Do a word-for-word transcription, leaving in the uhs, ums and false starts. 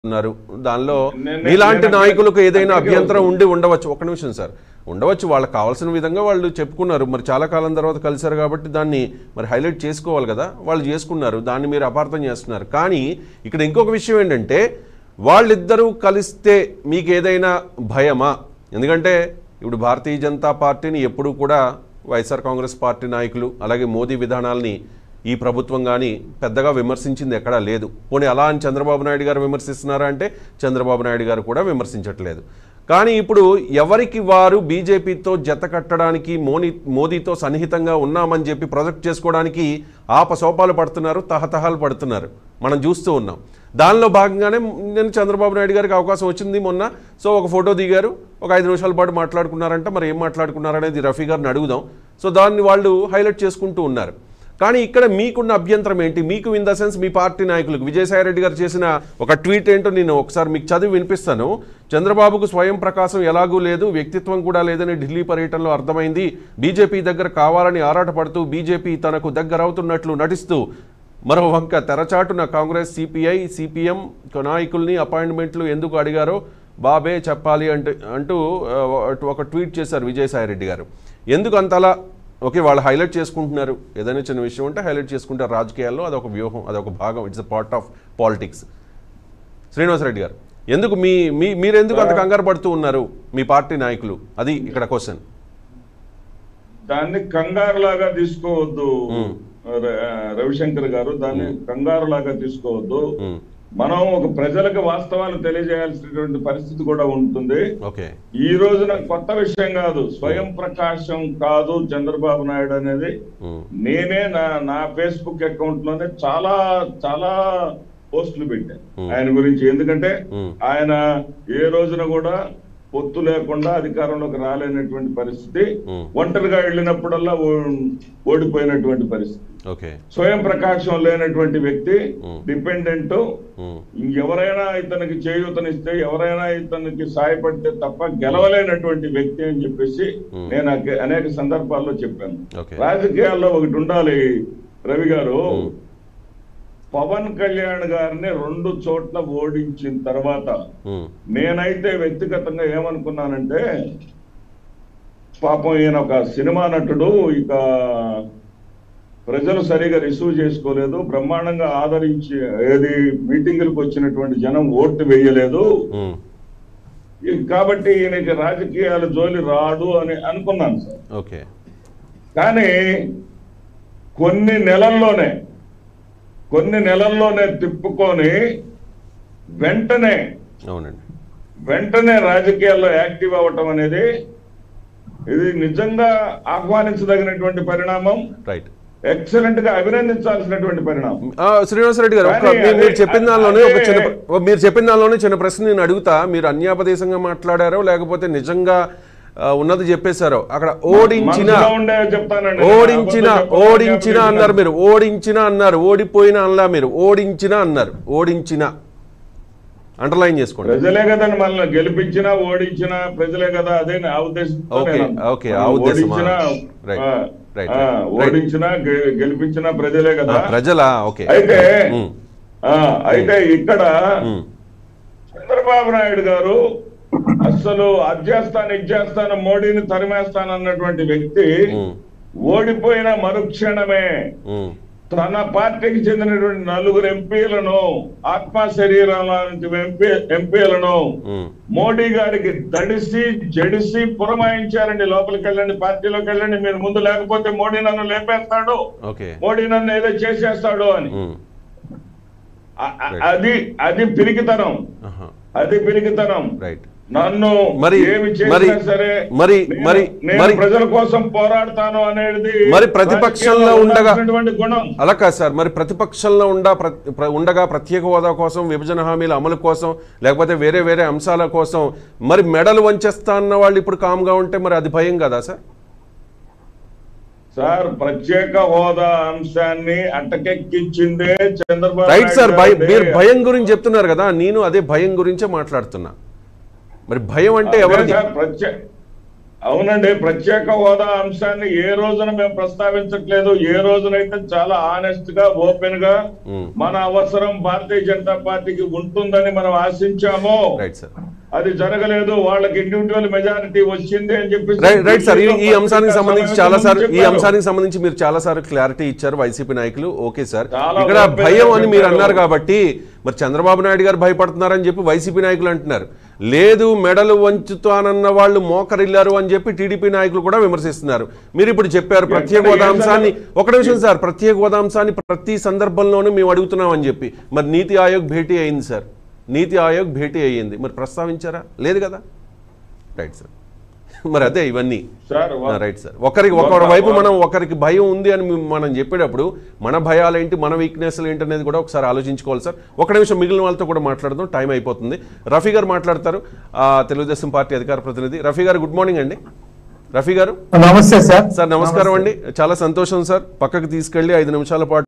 ఉన్నారు దానిలో మీలాంటి నాయకులకు ఏదైనా అభ్యంతరం ఉండి ఉండవచ్చు ఒక నిమిషం సార్ ఉండవచ్చు వాళ్ళకి కావాల్సిన విధంగా వాళ్ళు చెప్పుకున్నారు మరి చాలా కాలం తర్వాత కలిశారు కాబట్టి దాన్ని మరి హైలైట్ చేసుకోవాలి కదా వాళ్ళు చేసుకున్నారు దాన్ని మీరు అపార్థం చేస్తున్నారు కానీ ఇక్కడ ఇంకొక విషయం ఏంటంటే వాళ్ళిద్దరూ కలిస్తే మీకు ఏదైనా భయమా ఎందుకంటే ఇప్పుడు భారతీయ జనతా పార్టీని ఎప్పుడూ కూడా వైఎస్ఆర్ కాంగ్రెస్ పార్టీ నాయకులు అలాగే మోదీ విధానాల్ని ఈ ప్రభుత్వం కానీ పెద్దగా విమర్శించింది ఎక్కడా లేదు పోనీ అలా అని చంద్రబాబు నాయుడు గారు విమర్శిస్తున్నారా అంటే చంద్రబాబు నాయుడు గారు కూడా విమర్శించట్లేదు కానీ ఇప్పుడు ఎవరికి వారు బీజేపీతో జత కట్టడానికి మోని మోదీతో సన్నిహితంగా ఉన్నామని చెప్పి ప్రొజెక్ట్ చేసుకోవడానికి ఆపసోపాలు పడుతున్నారు తహతహాలు పడుతున్నారు మనం చూస్తూ ఉన్నాం దానిలో భాగంగానే నేను చంద్రబాబు నాయుడు గారికి అవకాశం వచ్చింది మొన్న సో ఒక ఫోటో దిగారు ఒక ఐదు నిమిషాల పాటు మాట్లాడుకున్నారంట మరి ఏం మాట్లాడుకున్నారనేది రఫీ గారిని అడుగుదాం సో దాన్ని వాళ్ళు హైలైట్ చేసుకుంటూ ఉన్నారు కానీ ఇక్కడ మీకున్న అభ్యంతరం ఏంటి మీకు ఇన్ ద సెన్స్ మీ పార్టీ నాయకులకు విజయసాయి రెడ్డి గారు చేసిన ఒక ట్వీట్ ఏంటో నేను ఒకసారి మీకు చదివి వినిపిస్తాను చంద్రబాబుకు స్వయం ప్రకాశం ఎలాగూ లేదు వ్యక్తిత్వం కూడా లేదని ఢిల్లీ పర్యటనలో అర్థమైంది బీజేపీ దగ్గర కావాలని ఆరాటపడుతూ బీజేపీ తనకు దగ్గరవుతున్నట్లు నటిస్తూ మరో వంక తెరచాటున కాంగ్రెస్ సిపిఐ సిపిఎం నాయకుల్ని అపాయింట్మెంట్లు ఎందుకు అడిగారో బాబే చెప్పాలి అంటే అంటూ ఒక ట్వీట్ చేశారు విజయసాయి రెడ్డి గారు ఎందుకు అంతలా ఓకే వాళ్ళు హైలైట్ చేసుకుంటున్నారు ఏదైనా చిన్న విషయం ఉంటే హైలైట్ చేసుకుంటారు రాజకీయాల్లో అదొక వ్యూహం అదొక భాగం it's a part of politics Srinivasa Reddy గారు ఎందుకు మీ మీ మీరు ఎందుకు అంత కంగారు పడుతూ ఉన్నారు మీ పార్టీ నాయకులు అది ఇక్కడ క్వశ్చన్ దాన్ని కంగారులాగా తీసుకోవద్దు రవిశంకర్ గారు దాన్ని కంగారులాగా తీసుకోవద్దు మనం ఒక ప్రజలకు వాస్తవాలు తెలియజేయాల్సినటువంటి పరిస్థితి కూడా ఉంటుంది ఈ రోజున కొత్త విషయం కాదు స్వయం ప్రకాశం కాదు చంద్రబాబు నాయుడు అనేది నేనే నా నా ఫేస్బుక్ అకౌంట్ లోనే చాలా చాలా పోస్టులు పెట్టాను ఆయన గురించి ఎందుకంటే ఆయన ఏ రోజున కూడా పొత్తు లేకుండా అధికారంలోకి రాలేనటువంటి పరిస్థితి ఒంటరిగా వెళ్ళినప్పుడల్లా ఓడిపోయినటువంటి పరిస్థితి స్వయం ప్రకాశం లేనటువంటి వ్యక్తి డిపెండెంట్ ఎవరైనా ఇతనికి చేయూతనిస్తే ఎవరైనా ఇతనికి సాయపడితే తప్ప గెలవలేనటువంటి వ్యక్తి అని చెప్పేసి నేను అనేక సందర్భాల్లో చెప్పాను రాజకీయాల్లో ఒకటి ఉండాలి రవి గారు పవన్ కళ్యాణ్ గారిని రెండు చోట్ల ఓడించిన తర్వాత నేనైతే వ్యక్తిగతంగా ఏమనుకున్నానంటే పాపం ఈయన ఒక సినిమా నటుడు ఇక ప్రజలు సరిగా రిసీవ్ చేసుకోలేదు బ్రహ్మాండంగా ఆదరించి ఏది మీటింగులకు వచ్చినటువంటి జనం ఓటు వేయలేదు కాబట్టి ఈయనకి రాజకీయాల జోలి రాడు అని అనుకున్నాను సార్ కానీ కొన్ని నెలల్లోనే కొన్ని నెలల్లోనే తిప్పుకొని వెంటనే వెంటనే రాజకీయాల్లో యాక్టివ్ అవ్వటం అనేది ఇది నిజంగా ఆహ్వానించదగినటువంటి పరిణామం ఎక్సలెంట్ గా అభినందించాల్సినటువంటి పరిణామం శ్రీనివాసరెడ్డి గారు మీరు చెప్పిన దానిలోనే ఒక చిన్న మీరు చెప్పిన దానిలోనే చిన్న ప్రశ్న నేను అడుగుతా మీరు అన్యాపదేశంగా మాట్లాడారో లేకపోతే నిజంగా ఉన్నది చెప్పేశారు అక్కడ ఓడించిన ఓడించిన ఓడించిన అన్నారు మీరు ఓడించిన అన్నారు ఓడిపోయిన అనలా మీరు ఓడించిన అన్నారు ఓడించిన అండర్లైన్ చేసుకోండి ప్రజలే కదండి మనల్ని గెలిపించినా ఓడించినా ప్రజలే కదా అదే ఆ ఉద్దేశం ఓడించినా గెలిపించినా ప్రజలే కదా ప్రజలా ఓకే అయితే అయితే ఇక్కడ చంద్రబాబు నాయుడు గారు అసలు అధ్యేస్తాను ఇచ్చేస్తాను మోడీని తరిమేస్తాను అన్నటువంటి వ్యక్తి ఓడిపోయిన మరుక్షణమే తన పార్టీకి చెందినటువంటి నలుగురు ఎంపీలను ఆత్మ శరీరాల ఎంపీ ఎంపీలను మోడీ గారికి దడిసి జడిసి పురమాయించారండి లోపలికి వెళ్ళండి పార్టీలోకి వెళ్ళండి మీరు ముందు లేకపోతే మోడీ నన్ను లేపేస్తాడు మోడీ నన్ను ఏదో చేసేస్తాడు అని అది అది పిరికితనం అది పిరికితనం నన్ను ఏమి చేసినా సరే నేను ప్రజల కోసం పోరాడతాను అనేది మరి ప్రతిపక్షంలో ఉండగా అలా కాదు సార్ మరి ప్రతిపక్షంలో ఉండ ఉండగా ప్రత్యేక హోదా కోసం విభజన హామీల అమలు కోసం లేకపోతే వేరే వేరే అంశాల కోసం మరి మెడలు వంచేస్తా అన్న వాళ్ళు ఇప్పుడు కామ్గా ఉంటే మరి అది భయం కదా సార్ సార్ ప్రత్యేక హోదా అంశాన్ని అటకెక్కించిందే చంద్రబాబు రైట్ సార్ మీరు భయం గురించి చెప్తున్నారు కదా నేను అదే భయం గురించే మాట్లాడుతున్నా మరి భయం అంటే ఎవరిది అవునండి, ప్రత్యేక హోదా అంశాన్ని ఏ రోజున మేము ప్రస్తావించట్లేదు. ఏ రోజునైతే చాలా ఆనెస్ట్ గా ఓపెన్ గా మన అవసరం భారతీయ జనతా పార్టీకి ఉంటుందని మనం ఆశించాము, అది జరగలేదు. వాళ్ళకి ఇండివిజువల్ మెజారిటీ వచ్చింది అని చెప్పి రైట్ సార్. ఈ అంశానికి సంబంధించి చాలా సార్లు ఈ అంశానికి సంబంధించి మీరు చాలా సార్లు క్లారిటీ ఇచ్చారు వైసీపీ నాయకులు. ఓకే సార్, ఇక్కడ భయం అని మీరు అన్నారు కాబట్టి మరి చంద్రబాబు నాయుడు గారు భయపడుతున్నారని చెప్పి వైసీపీ నాయకులు అంటున్నారు. లేదు, మెడలు వంచుతానన్న వాళ్ళు మోకరిల్లారు అని చెప్పి టీడీపీ నాయకులు కూడా విమర్శిస్తున్నారు. మీరు ఇప్పుడు చెప్పారు ప్రత్యేక హోదా అంశాన్ని. ఒక నిమిషం సార్, ప్రత్యేక హోదా అంశాన్ని ప్రతి సందర్భంలోనూ మేము అడుగుతున్నాం అని చెప్పి మరి నీతి ఆయోగ్ భేటీ అయింది సార్, నీతి ఆయోగ్ భేటీ అయ్యింది, మరి ప్రస్తావించారా? లేదు కదా. రైట్ సార్, మరి అదే ఇవన్నీ రైట్ సార్. ఒకరికి ఒకరి వైపు మనం ఒకరికి భయం ఉంది అని మనం చెప్పేటప్పుడు మన భయాలు ఏంటి, మన వీక్నెస్లు ఏంటి అనేది కూడా ఒకసారి ఆలోచించుకోవాలి సార్. ఒక నిమిషం మిగిలిన వాళ్ళతో కూడా మాట్లాడదాం, టైం అయిపోతుంది. రఫీ గారు మాట్లాడతారు, తెలుగుదేశం పార్టీ అధికార ప్రతినిధి. రఫీ గారు గుడ్ మార్నింగ్ అండి. రఫీ గారు నమస్తే సార్. సార్ నమస్కారం అండి, చాలా సంతోషం సార్. పక్కకు తీసుకెళ్లి ఐదు నిమిషాల పాటు